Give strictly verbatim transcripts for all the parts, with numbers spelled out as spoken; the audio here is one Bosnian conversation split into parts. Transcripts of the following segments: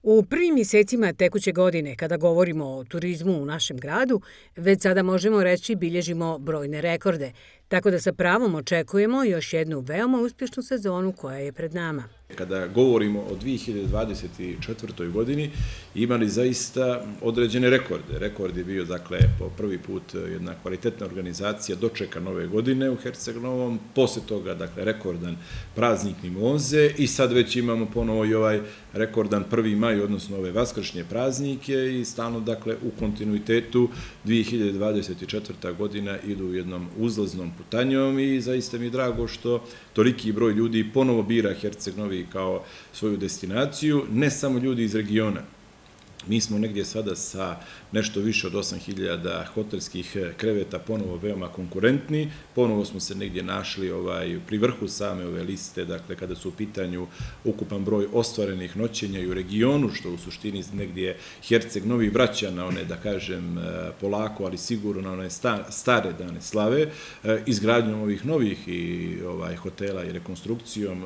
U prvim mjesecima tekuće godine, kada govorimo o turizmu u našem gradu, već sada možemo reći bilježimo brojne rekorde, tako da sa pravom očekujemo još jednu veoma uspješnu sezonu koja je pred nama. Kada govorimo o dvije hiljade dvadeset četvrtoj. godini, imali zaista određene rekorde. Rekord je bio, dakle, po prvi put jedna kvalitetna organizacija dočeka nove godine u Herceg-Novom, poslije toga, dakle, rekordan praznik mimoze i sad već imamo ponovo i ovaj rekordan prvi maj, odnosno ove vaskršnje praznike i stalno, dakle, u kontinuitetu dvije hiljade dvadeset četvrta. godina idu u jednom uzlaznom putanjom i zaista mi je drago što toliki broj ljudi ponovo bira Herceg-Novi kao svoju destinaciju, ne samo ljudi iz regiona. Mi smo negdje sada sa nešto više od osam hiljada hotelskih kreveta ponovo veoma konkurentni, ponovo smo se negdje našli ovaj, pri vrhu same ove liste, dakle kada su u pitanju ukupan broj ostvarenih noćenja i u regionu, što u suštini negdje Herceg-Novi vraća na one, da kažem, polako, ali sigurno na one stare dane slave, izgradnjom ovih novih i ovaj, hotela i rekonstrukcijom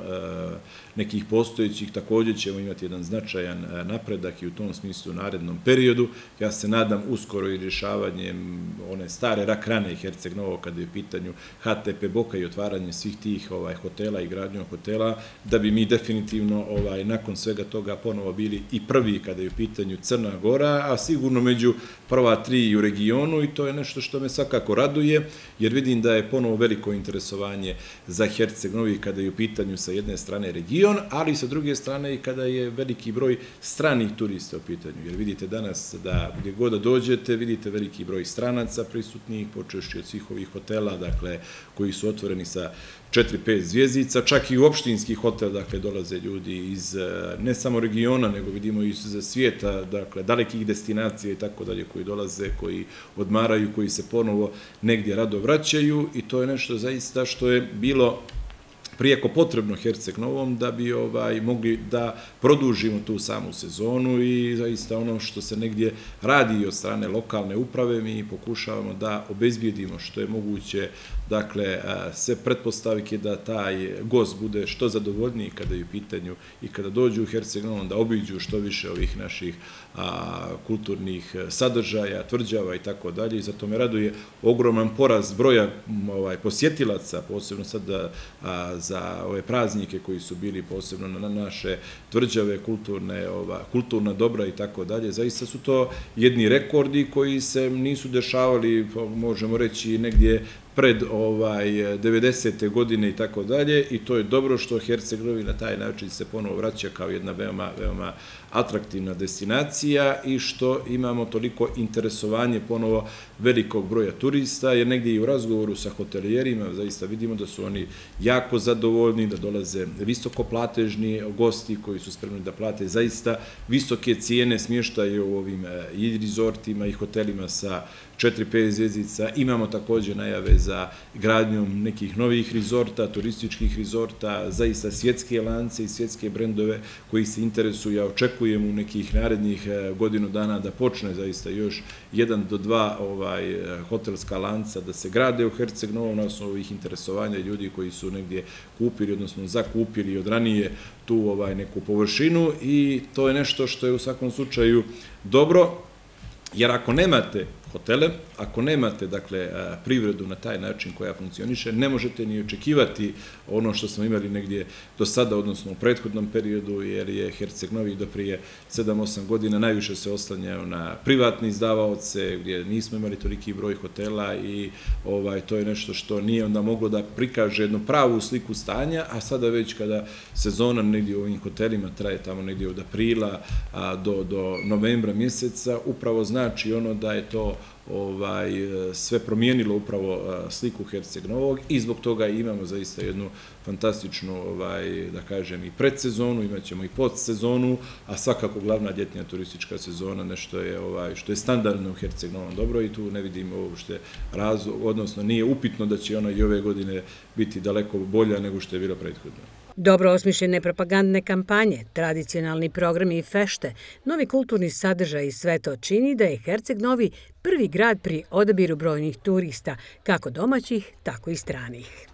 nekih postojećih, također ćemo imati jedan značajan napredak i u tom smislu u narednom periodu. Ja se nadam uskoro i rješavanjem one stare rak rane Herceg-Novog kada je u pitanju H T P Boka i otvaranje svih tih ovaj, hotela i gradnjom hotela, da bi mi definitivno ovaj, nakon svega toga ponovo bili i prvi kada je u pitanju Crna Gora, a sigurno među prva tri u regionu i to je nešto što me svakako raduje, jer vidim da je ponovo veliko interesovanje za Herceg-Novi kada je u pitanju sa jedne strane region, ali sa druge strane i kada je veliki broj stranih turista u pitanju. Jer vidite danas da gdje god da dođete, vidite veliki broj stranaca prisutnih, počevši od svih ovih hotela, dakle, koji su otvoreni sa četiri pet zvjezdica, čak i u opštinski hotel, dakle, dolaze ljudi iz ne samo regiona, nego vidimo i iz svijeta, dakle, dalekih destinacija i tako dalje, koji dolaze, koji odmaraju, koji se ponovo negdje rado vraćaju i to je nešto zaista što je bilo prijeko potrebno Herceg-Novom da bi ovaj, mogli da produžimo tu samu sezonu i zaista ono što se negdje radi od strane lokalne uprave, mi pokušavamo da obezbijedimo što je moguće, dakle, sve pretpostavke da taj gost bude što zadovoljniji kada je u pitanju i kada dođu u Herceg-Novom, da obiđu što više ovih naših a, kulturnih sadržaja, tvrđava i tako dalje. I zato me raduje ogroman porast broja ovaj, posjetilaca, posebno sad da, a, za ove praznike koji su bili posebno na naše tvrđave, kulturne, ova, kulturna dobra i tako dalje. Zaista su to jedni rekordi koji se nisu dešavali, možemo reći, negdje pred ovaj devedesete. godine i tako dalje i to je dobro što Herceg-Novi na taj način se ponovo vraća kao jedna veoma, veoma atraktivna destinacija i što imamo toliko interesovanje ponovo velikog broja turista, jer negdje i u razgovoru sa hotelijerima zaista vidimo da su oni jako zadovoljni, da dolaze visokoplatežni gosti koji su spremni da plate zaista visoke cijene smještaja u ovim i rezortima i hotelima sa četiri pet zvjezdica. Imamo također najave za gradnjom nekih novih rezorta, turističkih rezorta, zaista svjetske lance i svjetske brendove koji se interesuju. Ja očekujem u nekih narednih godinu dana da počne zaista još jedan do dva ovaj, hotelska lanca da se grade u Herceg-Novom na osnovu ovih interesovanja ljudi koji su negdje kupili, odnosno zakupili od ranije tu ovaj, neku površinu i to je nešto što je u svakom slučaju dobro, jer ako nemate hotele, ako nemate, dakle, privredu na taj način koja funkcioniše, ne možete ni očekivati ono što smo imali negdje do sada, odnosno u prethodnom periodu, jer je Herceg-Novi do prije sedam osam godina najviše se oslanjao na privatne izdavaoce, gdje nismo imali toliki broj hotela i ovaj, to je nešto što nije onda moglo da prikaže jednu pravu sliku stanja, a sada već kada sezona negdje u ovim hotelima traje tamo negdje od aprila a, do, do novembra mjeseca, upravo znači ono da je to ovaj, sve promijenilo upravo sliku Herceg-Novog i zbog toga imamo zaista jednu fantastičnu, ovaj, da kažem, i predsezonu, imat ćemo i postsezonu, a svakako glavna ljetnja turistička sezona nešto je, ovaj, što je standardno u Herceg-Novom dobro i tu ne vidimo uopšte razlog, odnosno nije upitno da će ona i ove godine biti daleko bolja nego što je bilo prethodno. Dobro osmišljene propagandne kampanje, tradicionalni programi i fešte, novi kulturni sadržaj i sve to čini da je Herceg-Novi prvi grad pri odabiru brojnih turista, kako domaćih, tako i stranih.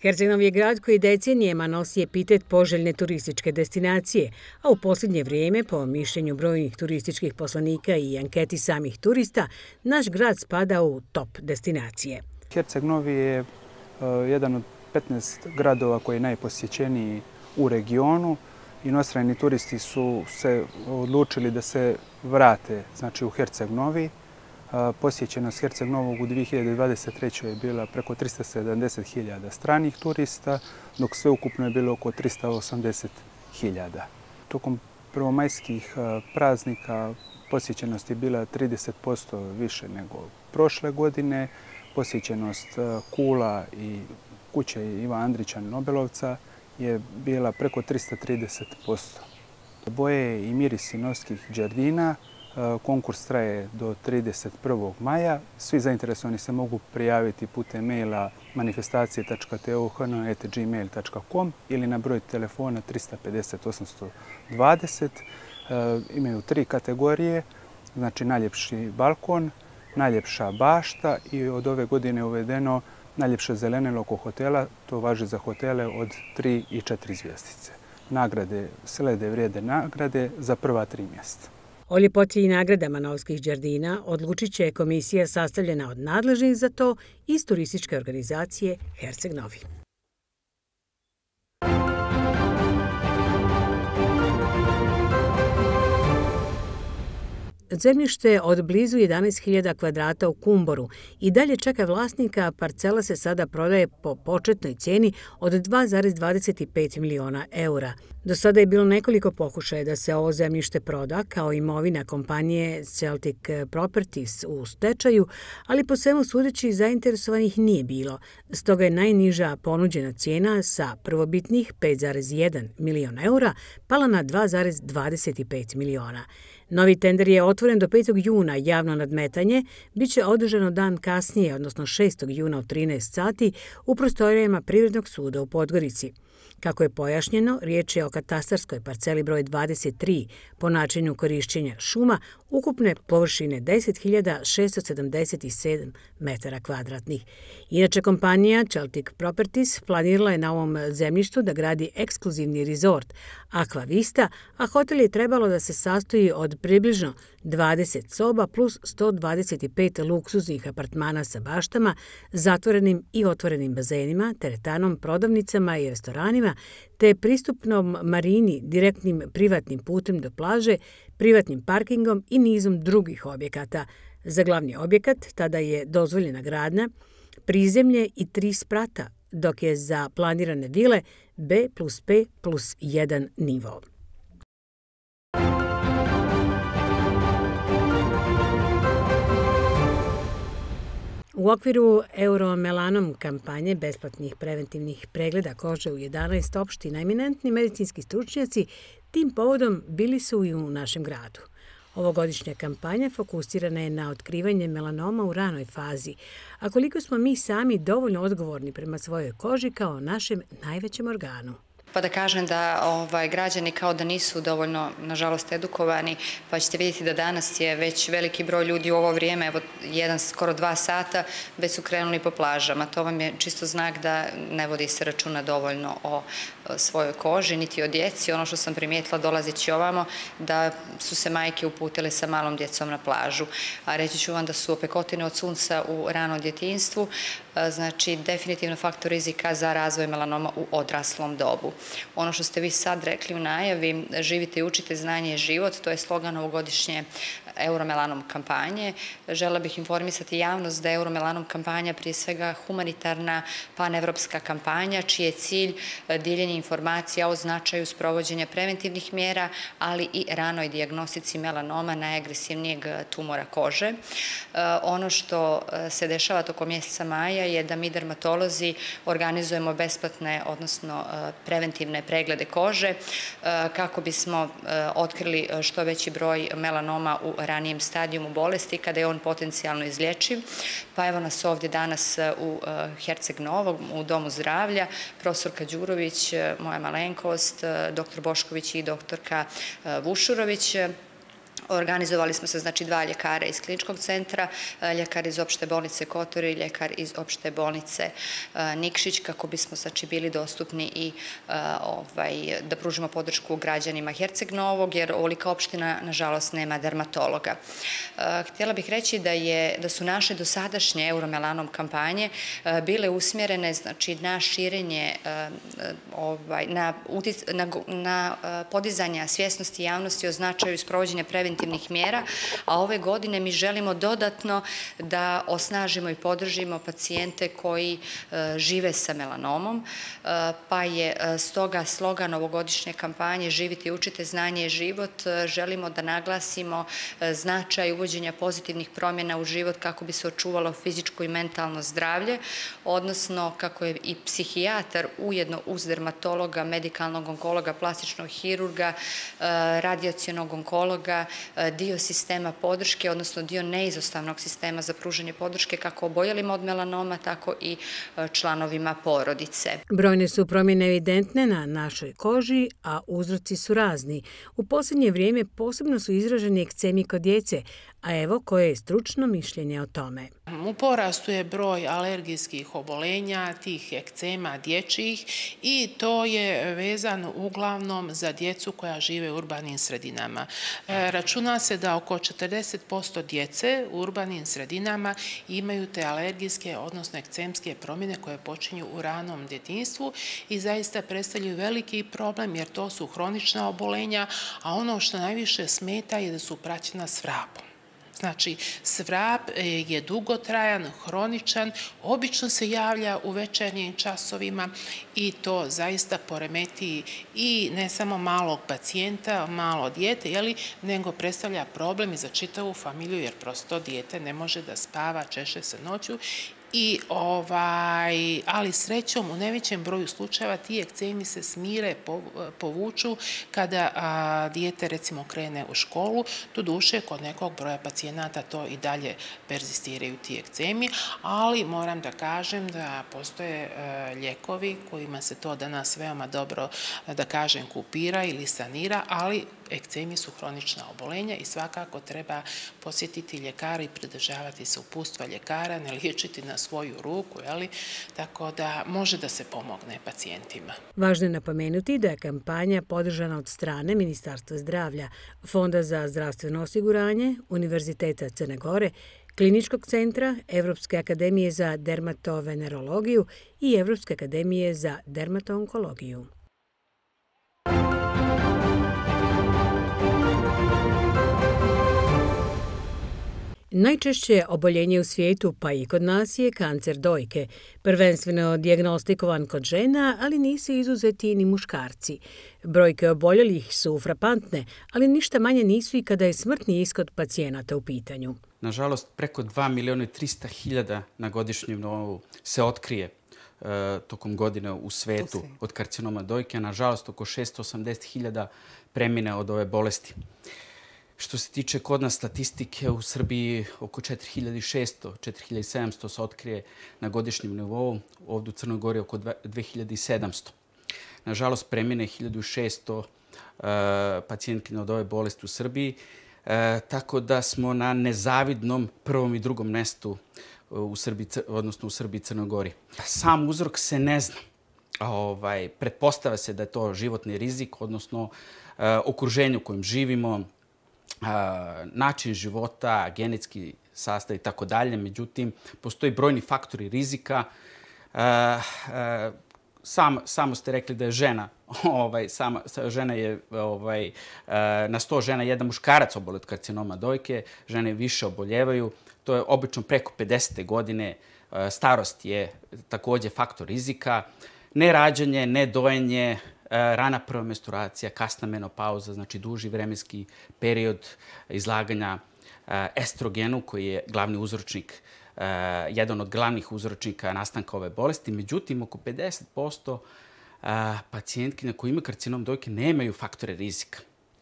Herceg Novi je grad koji decenijama nosi epitet poželjne turističke destinacije, a u posljednje vrijeme, po mišljenju brojnih turističkih poslanika i anketi samih turista, naš grad spada u top destinacije. Herceg Novi je jedan od petnaest gradova koji je najposjećeniji u regionu. Inostrani turisti su se odlučili da se vrate znači, u Herceg Novi. Posjećenost Herceg Novog u dvije hiljade dvadeset trećoj je bila preko trista sedamdeset hiljada stranih turista, dok sveukupno je bilo oko trista osamdeset hiljada. Tokom prvomajskih praznika posjećenost je bila trideset posto više nego prošle godine. Posjećenost Kula i kuće Iva Andrića Nobelovca je bila preko trista trideset posto. Boje i mirisi novskih đardina. Konkurs traje do trideset prvog maja. Svi zainteresovani se mogu prijaviti putem maila manifestacije tačka t o h n at gmail tačka com ili na broj telefona trista pedeset osamsto dvadeset. Imaju tri kategorije, znači najljepši balkon, najljepša bašta i od ove godine uvedeno najljepše zelenilo oko hotela. To važi za hotele od tri i četiri zvjezdice. Nagrade, slede vrijede nagrade za prva tri mjesta. O ljepoti i nagradama novskih đardina odlučit će komisija sastavljena od nadležnih za to iz turističke organizacije Herceg Novi. Zemljište od blizu jedanaest hiljada kvadrata u Kumboru i dalje čeka vlasnika, parcela se sada prodaje po početnoj cijeni od dva zarez dvadeset pet miliona eura. Do sada je bilo nekoliko pokušaja da se ovo zemljište proda kao imovina kompanije Celtic Properties u stečaju, ali po svemu sudeći zainteresovanih nije bilo. Stoga je najniža ponuđena cijena sa prvobitnih pet zarez jedan miliona eura pala na dva zarez dvadeset pet miliona. Novi tender je otvoren do petog juna, javno nadmetanje biće održano dan kasnije, odnosno šestog juna u trinaest sati u prostorijama Privrednog suda u Podgorici. Kako je pojašnjeno, riječ je o katastarskoj parceli broj dvadeset tri po načinu korišćenja šuma ukupne površine deset hiljada šesto sedamdeset sedam metara kvadratnih. Inače, kompanija Celtic Properties planirala je na ovom zemljištu da gradi ekskluzivni rezort Aqua Vista, a hotel je trebalo da se sastoji od približno dvadeset soba plus sto dvadeset pet luksuznih apartmana sa baštama, zatvorenim i otvorenim bazenima, teretanom, prodavnicama i restoranima, te pristupnom marini direktnim privatnim putem do plaže, privatnim parkingom i nizom drugih objekata. Za glavni objekat tada je dozvoljena gradnja, prizemlje i tri sprata, dok je za planirane vile B plus P plus jedan nivo. U okviru Euromelanom kampanje besplatnih preventivnih pregleda kože u jedanaest opština eminentni medicinski stručnjaci tim povodom bili su i u našem gradu. Ovogodišnja kampanja fokusirana je na otkrivanje melanoma u ranoj fazi, a koliko smo mi sami dovoljno odgovorni prema svojoj koži kao našem najvećem organu. Pa da kažem da ovaj, građani kao da nisu dovoljno, nažalost, edukovani, pa ćete vidjeti da danas je već veliki broj ljudi u ovo vrijeme, evo jedan, skoro dva sata, već su krenuli po plažama. To vam je čisto znak da ne vodi se računa dovoljno o svojoj koži, niti o djeci. Ono što sam primijetila dolazeći ovamo, da su se majke uputile sa malom djecom na plažu. A reći ću vam da su opekotine od sunca u ranom djetinjstvu, znači definitivno faktor rizika za razvoj melanoma u odraslom dobu. Ono što ste vi sad rekli u najavi, živite i učite, znanje je život, to je slogan ovogodišnje Euromelanom kampanje. Žela bih informisati javnost da je Euromelanom kampanja prije svega humanitarna panevropska kampanja, čiji je cilj dijeljenje informacija o značaju sprovođenja preventivnih mjera, ali i ranoj dijagnostici melanoma, najagresivnijeg tumora kože. Ono što se dešava tokom mjeseca maja je da mi dermatolozi organizujemo besplatne, odnosno preventivne preglede kože kako bismo otkrili što veći broj melanoma u ranijem stadijumu bolesti kada je on potencijalno izlječiv. Pa evo nas ovdje danas u Herceg Novom, u Domu zdravlja, profesorka Đurović, moja malenkost, doktor Bošković i doktorka Vušurović. Organizovali smo se, znači, dva ljekara iz kliničkog centra, ljekar iz opšte bolnice Kotor i ljekar iz opšte bolnice Nikšić, kako bismo, znači, bili dostupni i ovaj, da pružimo podršku građanima Herceg Novog, jer ovolika opština, nažalost, nema dermatologa. Htjela bih reći da, je, da su naše dosadašnje euromelanom kampanje bile usmjerene, znači, na širenje, ovaj, na, na, na podizanje svjesnosti javnosti o značaju sprovođenja preventivnih mjera, a ove godine mi želimo dodatno da osnažimo i podržimo pacijente koji žive sa melanomom, pa je stoga slogan ovogodišnje kampanje Živite i učite, znanje je život. Želimo da naglasimo značaj uvođenja pozitivnih promjena u život kako bi se očuvalo fizičko i mentalno zdravlje, odnosno kako je i psihijatar ujedno uz dermatologa, medikalnog onkologa, plastičnog hirurga, radijacionog onkologa, dio sistema podrške, odnosno dio neizostavnog sistema za pružanje podrške kako oboljelima od melanoma, tako i članovima porodice. Brojne su promjene evidentne na našoj koži, a uzroci su razni. U posljednje vrijeme posebno su izraženi ekcemi kod djece, a evo koje je stručno mišljenje o tome. U porastu je broj alergijskih obolenja, tih ekcema dječjih, i to je vezano uglavnom za djecu koja žive u urbanim sredinama. Računa se da oko četrdeset posto djece u urbanim sredinama imaju te alergijske, odnosno ekcemske promjene koje počinju u ranom djetinjstvu i zaista predstavljaju veliki problem jer to su hronična obolenja, a ono što najviše smeta je da su praćena s vrapom. Znači, svrap je dugotrajan, hroničan, obično se javlja u večernjim časovima i to zaista poremeti i ne samo malog pacijenta, malo dijete, jeli, nego predstavlja problem i za čitavu familiju jer prosto dijete ne može da spava, češe se noću. I ovaj, ali srećom u najvećem broju slučajeva ti ekcemi se smire, povuču kada a, dijete recimo krene u školu, doduše kod nekog broja pacijenata to i dalje perzistiraju ti ekcemi, ali moram da kažem da postoje a, ljekovi kojima se to danas veoma dobro, da kažem, kupira ili sanira, ali ekcemi su hronična obolenja i svakako treba posjetiti ljekara i pridržavati se uputstva ljekara, ne liječiti na svoju ruku, jeli? Tako da može da se pomogne pacijentima. Važno je napomenuti da je kampanja podržana od strane Ministarstva zdravlja, Fonda za zdravstveno osiguranje, Univerziteta Crne Gore, Kliničkog centra, Evropske akademije za dermatovenerologiju i Evropske akademije za dermatoonkologiju. Najčešće oboljenje u svijetu, pa i kod nas, je kancer dojke. Prvenstveno dijagnostikovan kod žena, ali nisu izuzeti ni muškarci. Brojke oboljelih su frapantne, ali ništa manje nisu i kada je smrtni ishod pacijenata u pitanju. Nažalost, preko dva miliona i trista hiljada na godišnjem nivou se otkrije uh, tokom godine u svetu od karcinoma dojke, a nažalost oko šesto osamdeset hiljada premine od ove bolesti. Što se tiče kod nas statistike, u Srbiji oko četiri hiljade šesto, četiri hiljade sedamsto se otkrije na godišnjem nivou, ovdje u Crnoj Gori oko dve hiljade sedamsto. Nažalost, premine hiljadu šesto uh, pacijentkinja od ove bolesti u Srbiji, uh, tako da smo na nezavidnom prvom i drugom mjestu u Srbiji, odnosno u Srbiji i Crnoj Gori. Sam uzrok se ne zna. Ovaj, pretpostavlja se da je to životni rizik, odnosno uh, okruženje u kojem živimo, Uh, način života, genetski sastav i tako dalje. Međutim, postoji brojni faktori rizika. Uh, uh, sam, samo ste rekli da je žena, ovaj, sama, žena je ovaj, uh, na sto žena jedan muškarac oboli od karcinoma dojke, žene više oboljevaju. To je obično preko pedesete godine. Uh, starost je također faktor rizika. Nerađanje, nedojenje, rana prva menstruacija, kasna menopauza, znači duži vremenski period izlaganja estrogenu, koji je glavni uzročnik, jedan od glavnih uzročnika nastanka ove bolesti. Međutim, oko pedeset posto pacijentkinja koji imaju karcinom dojke nemaju faktore rizika.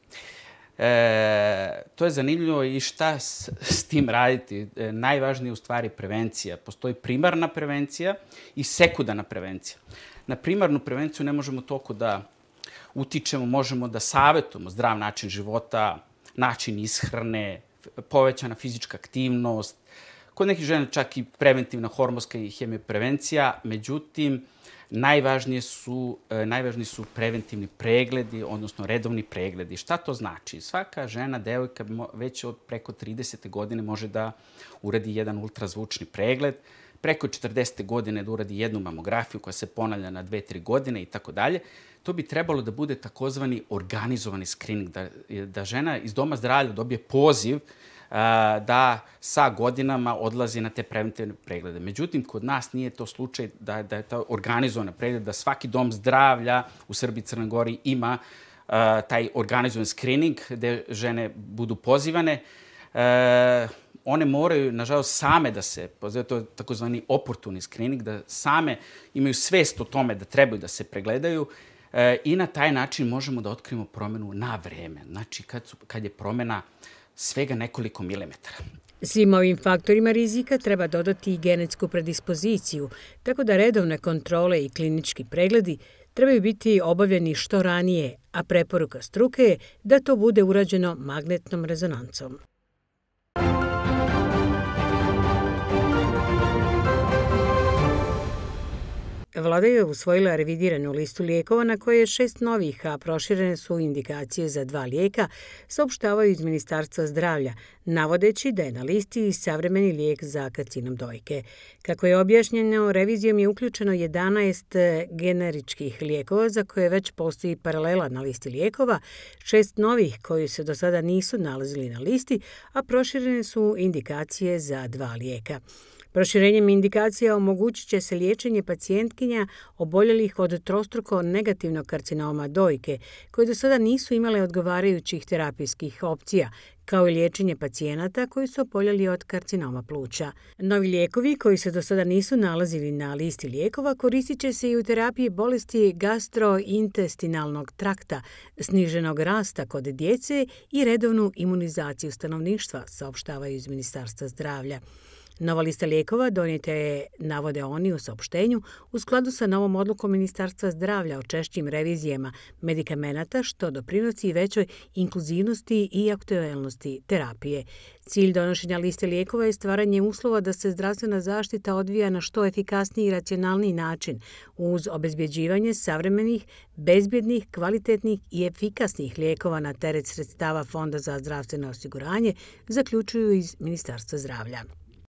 E, to je zanimljivo i šta s, s tim raditi. E, najvažnije je u stvari prevencija. Postoji primarna prevencija i sekundarna prevencija. Na primarnu prevenciju ne možemo toliko da utičemo, možemo da savjetujemo zdrav način života, način ishrane, povećana fizička aktivnost, kod nekih žena čak i preventivna hormonska i hemioprevencija, međutim, najvažnije su, najvažniji su preventivni pregledi, odnosno redovni pregledi. Šta to znači? Svaka žena, devojka, već od preko tridesete godine može da uradi jedan ultrazvučni pregled, preko četrdesete godine da uradi jednu mamografiju koja se ponavlja na dve, tri godine i tako dalje. To bi trebalo da bude takozvani organizovani skrining, da, da žena iz doma zdravlja dobije poziv da sa godinama odlazi na te preventivne preglede. Međutim, kod nas nije to slučaj da, da je to organizovan pregled, da svaki dom zdravlja u Srbiji i Crnoj Gori ima uh, taj organizovan screening gde žene budu pozivane. Uh, one moraju, nažalost, same da se, to je takozvani oportuni screening, da same imaju svest o tome da trebaju da se pregledaju uh, i na taj način možemo da otkrijemo promenu na vreme. Znači, kad, su, kad je promena svega nekoliko milimetara. Svim ovim faktorima rizika treba dodati i genetsku predispoziciju, tako da redovne kontrole i klinički pregledi trebaju biti obavljeni što ranije, a preporuka struke je da to bude urađeno magnetnom rezonancom. Vlada je usvojila revidiranu listu lijekova na kojoj je šest novih, a proširene su indikacije za dva lijeka, saopštavaju iz Ministarstva zdravlja, navodeći da je na listi i savremeni lijek za karcinom dojke. Kako je objašnjeno, revizijom je uključeno jedanaest generičkih lijekova za koje već postoji paralela na listi lijekova, šest novih koji se do sada nisu nalazili na listi, a proširene su indikacije za dva lijeka. Proširenjem indikacija omogućit će se liječenje pacijentkinja oboljelih od trostruko negativnog karcinoma dojke, koje do sada nisu imale odgovarajućih terapijskih opcija, kao i liječenje pacijenata koji su oboljeli od karcinoma pluća. Novi lijekovi koji se do sada nisu nalazili na listi lijekova koristit će se i u terapiji bolesti gastrointestinalnog trakta, sniženog rasta kod djece i redovnu imunizaciju stanovništva, saopštavaju iz Ministarstva zdravlja. Nova lista lijekova donijeta je, navode oni u saopštenju, u skladu sa novom odlukom Ministarstva zdravlja o češćim revizijama medikamenata, što doprinosi većoj inkluzivnosti i aktuelnosti terapije. Cilj donošenja liste lijekova je stvaranje uslova da se zdravstvena zaštita odvija na što efikasniji i racionalniji način, uz obezbjeđivanje savremenih, bezbjednih, kvalitetnih i efikasnih lijekova na teret sredstava Fonda za zdravstveno osiguranje, zaključuju iz Ministarstva zdravlja.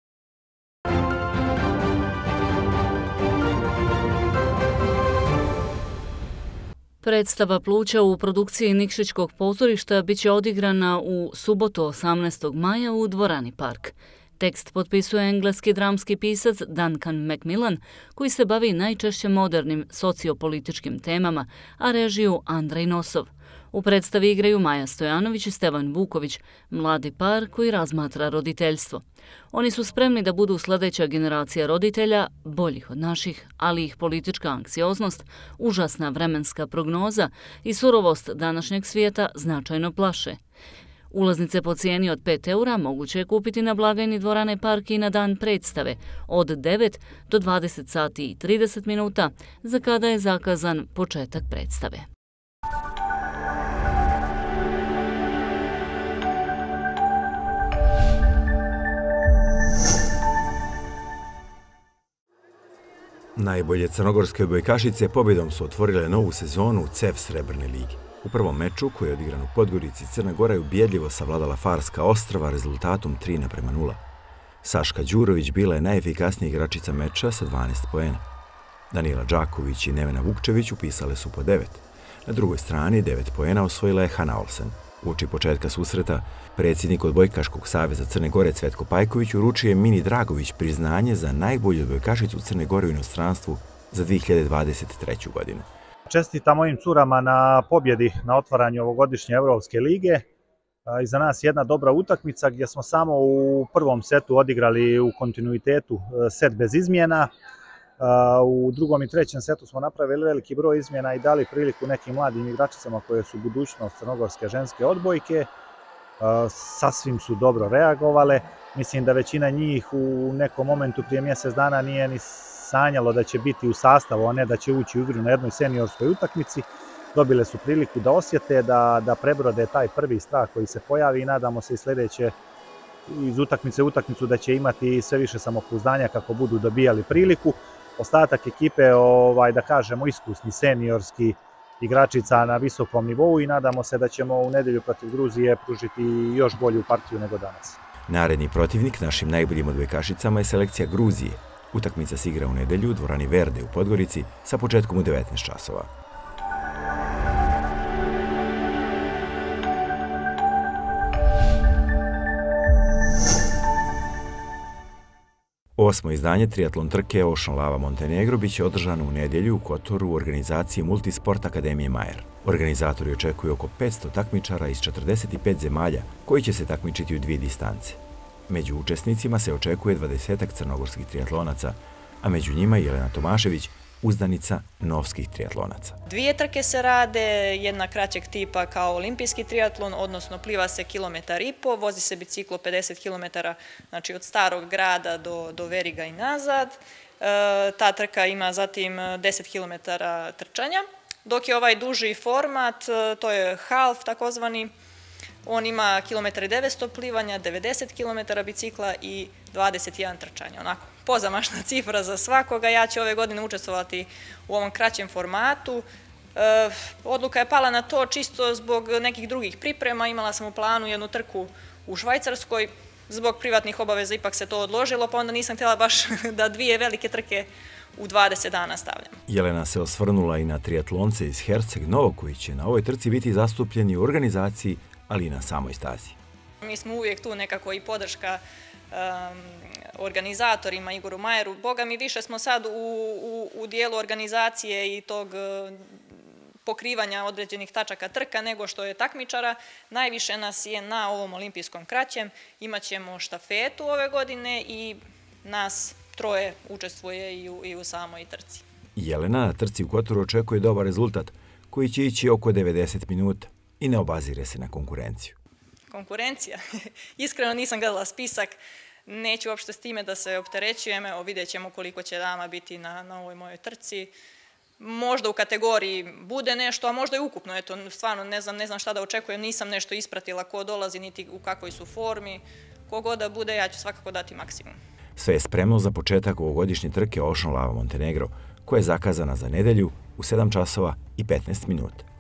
Predstava pluća u produkciji Nikšićkog pozorišta biće odigrana u subotu osamnaestog maja u dvorani Park. Tekst potpisuje engleski dramski pisac Duncan Macmillan, koji se bavi najčešće modernim sociopolitičkim temama, a režiju Andrej Nosov. U predstavi igraju Maja Stojanović i Stevan Vuković, mladi par koji razmatra roditeljstvo. Oni su spremni da budu sljedeća generacija roditelja, boljih od naših, ali ih politička anksioznost, užasna vremenska prognoza i surovost današnjeg svijeta značajno plaše. Ulaznice po cijeni od pet eura moguće je kupiti na blagajni dvorane Park i na dan predstave od devet do dvadeset sati i trideset minuta, za kada je zakazan početak predstave. Najbolje crnogorske odbojkašice pobjedom su otvorile novu sezonu u C E F Srebrne ligi. U prvom meču, koji je odigran u Podgorici, Crna Gora je ubjedljivo savladala Farska Ostrava rezultatom tri naprema nula. Saška Đurović bila je najefikasnija igračica meča sa dvanaest poena. Danila Đaković i Nevena Vukčević upisale su po devet. Na drugoj strani devet poena osvojila je Hana Olsen. Uoči početka susreta, predsjednik Odbojkaškog saveza Crne Gore Cvetko Pajković uručio je Mini Dragović priznanje za najbolju odbojkašicu Crne Gore u inostranstvu za dvije hiljade dvadeset treću. godinu. Čestitam mojim curama na pobjedi na otvaranju ovogodišnje Evropske lige. Iza nas jedna dobra utakmica gdje smo samo u prvom setu odigrali u kontinuitetu set bez izmjena. U drugom i trećem setu smo napravili veliki broj izmjena i dali priliku nekim mladim igračicama koje su budućnost crnogorske ženske odbojke. Sasvim su dobro reagovale. Mislim da većina njih u nekom momentu prije mjesec dana nije ni sanjalo da će biti u sastavu, a ne da će ući u igru na jednoj seniorskoj utakmici. dobile su priliku da osjete, da, da prebrode taj prvi strah koji se pojavi i nadamo se i sljedeće iz utakmice u utakmicu da će imati sve više samopouzdanja kako budu dobijali priliku. Ostatak ekipe, ovaj, da kažemo, iskusni, seniorski, igračica na visokom nivou i nadamo se da ćemo u nedelju protiv Gruzije pružiti još bolju partiju nego danas. Naredni protivnik našim najboljim odbojkašicama je selekcija Gruzije. Utakmica se igra u nedelju u dvorani Verde u Podgorici sa početkom u devetnaest časova. Osmo izdanje triatlon trke Ocean Lava Montenegro biće održano u nedjelju u Kotoru u organizaciji Multisport Akademije Majer. Organizatori očekuju oko petsto takmičara iz četrdeset pet zemalja koji će se takmičiti u dvije distance. Među učesnicima se očekuje dvadesetak crnogorskih triatlonaca, a među njima i Jelena Tomašević, uzdanica novskih triatlonaca. Dvije trke se rade, jedna kraćeg tipa kao olimpijski triatlon, odnosno pliva se kilometar i po, vozi se biciklo pedeset kilometara, znači od Starog grada do, do Veriga i nazad. E, ta trka ima zatim deset kilometara trčanja, dok je ovaj duži format, to je half takozvani, on ima kilometar i devetsto plivanja, devedeset kilometara bicikla i dvadeset jedan trčanja. Onako, pozamašna cifra za svakoga. Ja ću ove godine učestvovati u ovom kraćem formatu. E, odluka je pala na to čisto zbog nekih drugih priprema. Imala sam u planu jednu trku u Švajcarskoj. Zbog privatnih obaveza ipak se to odložilo, pa onda nisam htjela baš da dvije velike trke u dvadeset dana stavljam. Jelena se osvrnula i na triatlonce iz Herceg Novog koji će na ovoj trci biti zastupljeni u organizaciji, ali i na samoj stazi. Mi smo uvijek tu nekako i podrška um, organizatorima, Igoru Majeru. Boga mi više smo sad u, u, u dijelu organizacije i tog uh, pokrivanja određenih tačaka trka nego što je takmičara. Najviše nas je na ovom olimpijskom kraćem. Imaćemo štafetu ove godine i nas troje učestvuje i u, i u samoj trci. Jelena na trci u Kotoru očekuje dobar rezultat koji će ići oko devedeset minuta i ne obazire se na konkurenciju. Konkurencija? Iskreno nisam gledala spisak, neću uopšte s time da se opterećujem, evo vidjet ćemo koliko će dama biti na, na ovoj mojoj trci. Možda u kategoriji bude nešto, a možda i ukupno, eto, stvarno ne znam, ne znam šta da očekujem, nisam nešto ispratila ko dolazi, niti u kakvoj su formi, kogod da bude, ja ću svakako dati maksimum. Sve je spremno za početak ovogodišnje trke Ocean Lava Montenegro, koja je zakazana za nedelju u sedam časova i petnaest minuta.